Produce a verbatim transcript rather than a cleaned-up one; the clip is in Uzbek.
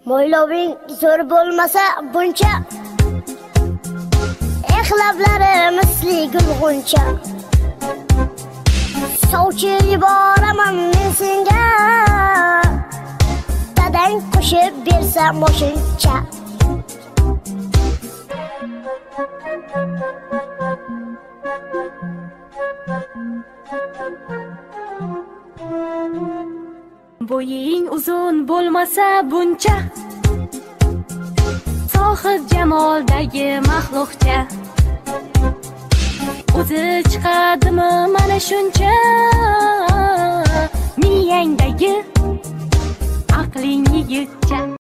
Mo'yloving zo'r bo'lmasa buncha, eh lablari misli gulg'uncha. Sovchi yuboraman men senga, dadang qo'shib bersa moshincha. Bo'ying uzun bo'lmasa buncha, sohib jamoldagi maxluqcha. O'zi chiqadimi mana shuncha, miyangdagi aqling yigitcha.